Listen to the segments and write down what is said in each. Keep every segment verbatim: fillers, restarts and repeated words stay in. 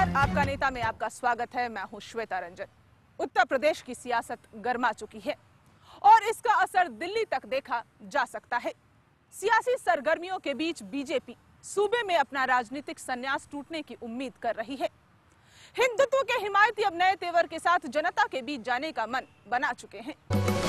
नमस्कार, आपका नेता में आपका स्वागत है। मैं हूं श्वेता रंजन। उत्तर प्रदेश की सियासत गर्मा चुकी है और इसका असर दिल्ली तक देखा जा सकता है। सियासी सरगर्मियों के बीच बीजेपी सूबे में अपना राजनीतिक संन्यास टूटने की उम्मीद कर रही है। हिंदुत्व के हिमायती अब नए तेवर के साथ जनता के बीच जाने का मन बना चुके हैं।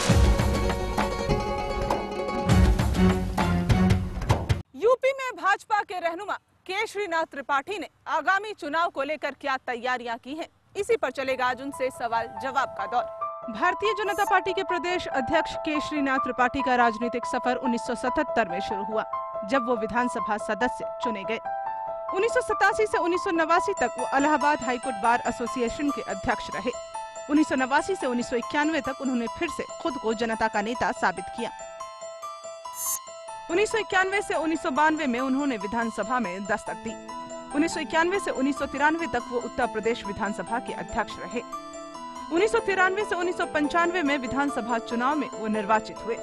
यूपी में भाजपा के रहनुमा केशरीनाथ त्रिपाठी ने आगामी चुनाव को लेकर क्या तैयारियां की हैं, इसी पर चलेगा आज उनसे सवाल जवाब का दौर। भारतीय जनता पार्टी के प्रदेश अध्यक्ष केशरीनाथ त्रिपाठी का राजनीतिक सफर उन्नीस सौ सतहत्तर में शुरू हुआ, जब वो विधानसभा सदस्य चुने गए। उन्नीस सौ सतासी से उन्नीस सौ नवासी तक वो इलाहाबाद हाईकोर्ट बार एसोसिएशन के अध्यक्ष रहे। उन्नीस सौ नवासी से उन्नीस सौ इक्यानवे तक उन्होंने फिर से खुद को जनता का नेता साबित किया। उन्नीस सौ इक्यानवे से उन्नीस सौ बानवे में उन्होंने विधानसभा में दस्तक दी। उन्नीस सौ इक्यानवे से उन्नीस सौ तिरानवे तक वो उत्तर प्रदेश विधानसभा के अध्यक्ष रहे। उन्नीस सौ तिरानवे से उन्नीस सौ पंचानवे में विधानसभा चुनाव में वो निर्वाचित हुए।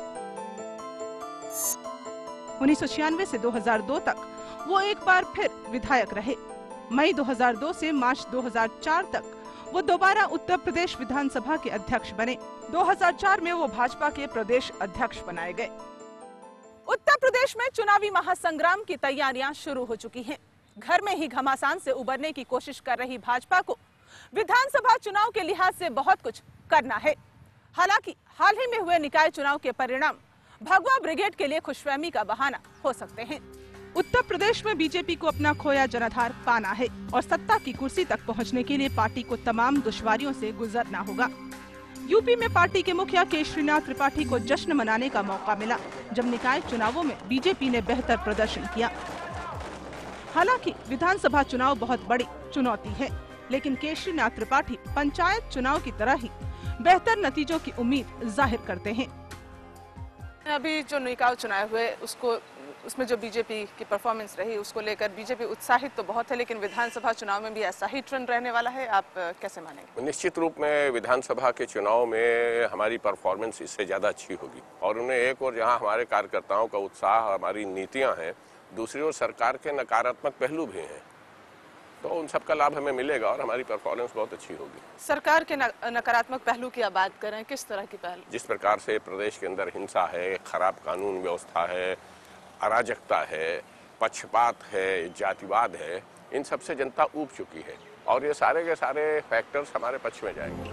उन्नीस सौ छियानवे से दो हज़ार दो तक वो एक बार फिर विधायक रहे। मई दो हज़ार दो से मार्च दो हज़ार चार तक वो दोबारा उत्तर प्रदेश विधानसभा के अध्यक्ष बने। दो हज़ार चार में वो भाजपा के प्रदेश अध्यक्ष बनाए गए। उत्तर प्रदेश में चुनावी महासंग्राम की तैयारियां शुरू हो चुकी हैं। घर में ही घमासान से उबरने की कोशिश कर रही भाजपा को विधानसभा चुनाव के लिहाज से बहुत कुछ करना है। हालांकि हाल ही में हुए निकाय चुनाव के परिणाम भगवा ब्रिगेड के लिए खुशफहमी का बहाना हो सकते हैं। उत्तर प्रदेश में बीजेपी को अपना खोया जनाधार पाना है और सत्ता की कुर्सी तक पहुंचने के लिए पार्टी को तमाम दुश्वारियों से गुजरना होगा। यूपी में पार्टी के मुखिया केशरीनाथ त्रिपाठी को जश्न मनाने का मौका मिला, जब निकाय चुनावों में बीजेपी ने बेहतर प्रदर्शन किया। हालांकि विधानसभा चुनाव बहुत बड़ी चुनौती है, लेकिन केशरीनाथ त्रिपाठी पंचायत चुनाव की तरह ही बेहतर नतीजों की उम्मीद जाहिर करते हैं। अभी जो निकाय चुनाव हुए उसको उसमें जो बीजेपी की परफॉर्मेंस रही उसको लेकर बीजेपी उत्साहित तो बहुत है, लेकिन विधानसभा चुनाव में भी ऐसा ही ट्रेंड रहने वाला है, आप कैसे मानेंगे? निश्चित रूप में विधानसभा के चुनाव में हमारी परफॉर्मेंस इससे ज़्यादा अच्छी होगी और उन्हें एक और जहां हमारे कार्यकर्ताओं का उत्साह, हमारी नीतियां हैं, दूसरी ओर सरकार के नकारात्मक पहलू भी हैं, तो उन सब का लाभ हमें मिलेगा और हमारी परफॉर्मेंस बहुत अच्छी होगी। सरकार के नकारात्मक पहलू की आप बात करें, किस तरह की पहलू? जिस प्रकार से प्रदेश के अंदर हिंसा है, खराब कानून व्यवस्था है, अराजकता है, पक्षपात है, जातिवाद है, इन सब से जनता ऊब चुकी है और ये सारे के सारे फैक्टर्स हमारे पक्ष में जाएंगे।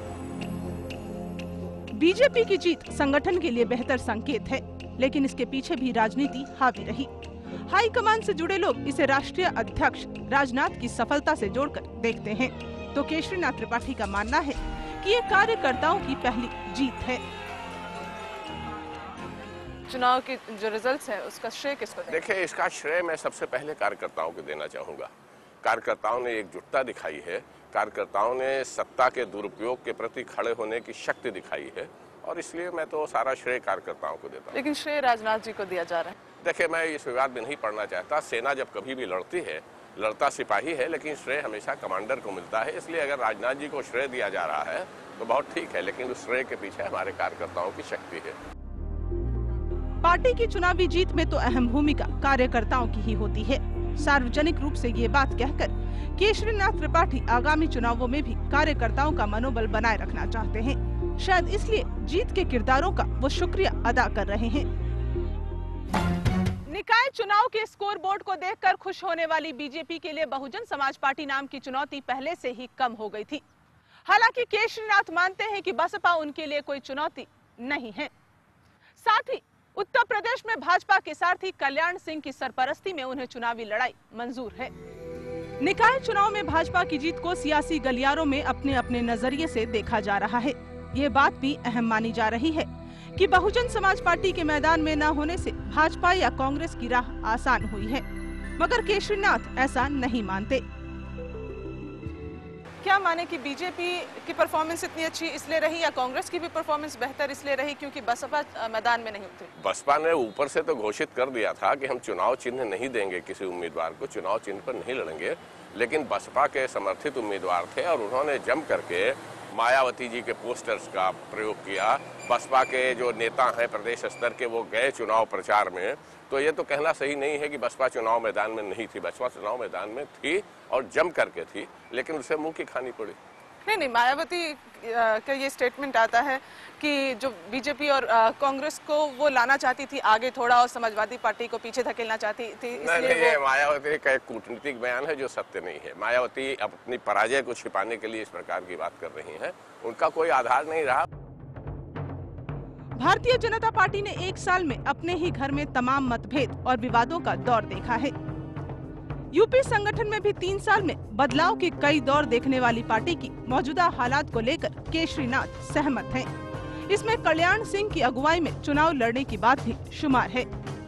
बीजेपी की जीत संगठन के लिए बेहतर संकेत है, लेकिन इसके पीछे भी राजनीति हावी रही। हाईकमान से जुड़े लोग इसे राष्ट्रीय अध्यक्ष राजनाथ की सफलता से जोड़कर देखते हैं, तो केशरीनाथ त्रिपाठी का मानना है कि ये कार्यकर्ताओं की पहली जीत है। चुनाव के जो रिजल्ट्स हैं उसका श्रेय किसको दें? देखिए, इसका श्रेय मैं सबसे पहले कार्यकर्ताओं को देना चाहूँगा। कार्यकर्ताओं ने एकजुटता दिखाई है, कार्यकर्ताओं ने सत्ता के दुरुपयोग के प्रति खड़े होने की शक्ति दिखाई है और इसलिए मैं तो सारा श्रेय कार्यकर्ताओं को देता हूँ। लेकिन श्रेय राजनाथ जी को दिया जा रहा है। देखिए, मैं इस विवाद में नहीं पड़ना चाहता। सेना जब कभी भी लड़ती है, लड़ता सिपाही है, लेकिन श्रेय हमेशा कमांडर को मिलता है। इसलिए अगर राजनाथ जी को श्रेय दिया जा रहा है तो बहुत ठीक है, लेकिन उस श्रेय के पीछे हमारे कार्यकर्ताओं की शक्ति है। पार्टी की चुनावी जीत में तो अहम भूमिका कार्यकर्ताओं की ही होती है। सार्वजनिक रूप से ये बात कहकर केशरीनाथ त्रिपाठी आगामी चुनावों में भी कार्यकर्ताओं का मनोबल बनाए रखना चाहते हैं। शायद इसलिए जीत के किरदारों का वो शुक्रिया अदा कर रहे हैं। निकाय चुनाव के स्कोर बोर्ड को देखकर खुश होने वाली बीजेपी के लिए बहुजन समाज पार्टी नाम की चुनौती पहले से ही कम हो गई थी। हालांकि केशरीनाथ मानते हैं कि बसपा उनके लिए कोई चुनौती नहीं है। साथ ही उत्तर प्रदेश में भाजपा के सारथी कल्याण सिंह की सरपरस्ती में उन्हें चुनावी लड़ाई मंजूर है। निकाय चुनाव में भाजपा की जीत को सियासी गलियारों में अपने अपने नजरिए से देखा जा रहा है। ये बात भी अहम मानी जा रही है कि बहुजन समाज पार्टी के मैदान में न होने से भाजपा या कांग्रेस की राह आसान हुई है, मगर केशरीनाथ ऐसा नहीं मानते। क्या माने कि बीजेपी की परफॉर्मेंस इतनी अच्छी इसलिए रही या कांग्रेस की भी परफॉर्मेंस बेहतर इसलिए रही क्योंकि बसपा मैदान में नहीं उतरी? बसपा ने ऊपर से तो घोषित कर दिया था कि हम चुनाव चिन्ह नहीं देंगे, किसी उम्मीदवार को चुनाव चिन्ह पर नहीं लड़ेंगे, लेकिन बसपा के समर्थित उम्मीदवार थे और उन्होंने जम करके मायावती जी के पोस्टर्स का प्रयोग किया। बसपा के जो नेता हैं प्रदेश स्तर के, वो गए चुनाव प्रचार में, तो ये तो कहना सही नहीं है कि बसपा चुनाव मैदान में नहीं थी। बसपा चुनाव मैदान में थी और जम करके थी, लेकिन उसे मुंह की खानी पड़ी। नहीं नहीं, मायावती का ये स्टेटमेंट आता है कि जो बीजेपी और कांग्रेस को वो लाना चाहती थी आगे थोड़ा, और समाजवादी पार्टी को पीछे धकेलना चाहती थी। नहीं नहीं, ये मायावती का एक कूटनीतिक बयान है जो सत्य नहीं है। मायावती अपनी पराजय को छिपाने के लिए इस प्रकार की बात कर रही हैं, उनका कोई आधार नहीं रहा। भारतीय जनता पार्टी ने एक साल में अपने ही घर में तमाम मतभेद और विवादों का दौर देखा है। यूपी संगठन में भी तीन साल में बदलाव के कई दौर देखने वाली पार्टी की मौजूदा हालात को लेकर केशरीनाथ सहमत हैं। इसमें कल्याण सिंह की अगुवाई में चुनाव लड़ने की बात भी शुमार है।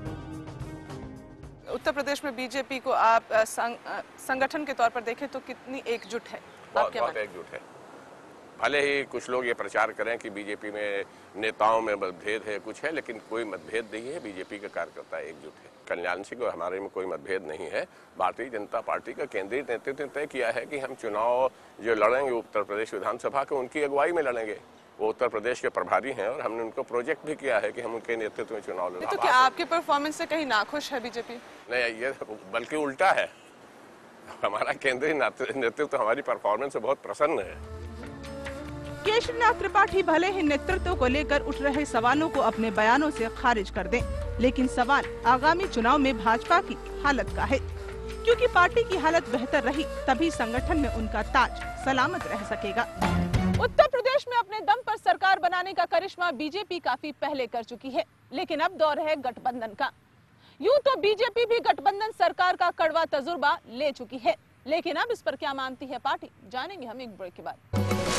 उत्तर प्रदेश में बीजेपी को आप संग, संगठन के तौर पर देखें तो कितनी एकजुट है? बहुत बहुत एकजुट है। भले ही कुछ लोग ये प्रचार करें कि बीजेपी में नेताओं में मतभेद है, कुछ है, लेकिन कोई मतभेद नहीं है। बीजेपी का कार्यकर्ता एकजुट है। कल्याण सिंह और हमारे में कोई मतभेद नहीं है। भारतीय जनता पार्टी का केंद्रीय नेतृत्व ने तय किया है कि हम चुनाव जो लड़ेंगे उत्तर प्रदेश विधानसभा के, उनकी अगुवाई में लड़ेंगे। वो उत्तर प्रदेश के प्रभारी हैं और हमने उनको प्रोजेक्ट भी किया है कि हम उनके नेतृत्व में चुनाव लड़ेंगे। तो क्या आपके परफॉर्मेंस से कहीं नाखुश है बीजेपी? नहीं, ये बल्कि उल्टा है। हमारा केंद्रीय नेतृत्व हमारी परफॉर्मेंस से बहुत प्रसन्न है। केशरीनाथ त्रिपाठी भले ही नेतृत्व को लेकर उठ रहे सवालों को अपने बयानों से खारिज कर दें, लेकिन सवाल आगामी चुनाव में भाजपा की हालत का है, क्योंकि पार्टी की हालत बेहतर रही तभी संगठन में उनका ताज सलामत रह सकेगा। उत्तर प्रदेश में अपने दम पर सरकार बनाने का करिश्मा बीजेपी काफी पहले कर चुकी है, लेकिन अब दौर है गठबंधन का। यूं तो बीजेपी भी गठबंधन सरकार का कड़वा तजुर्बा ले चुकी है, लेकिन अब इस पर क्या मानती है पार्टी, जानेंगे हम एक ब्रेक के बाद।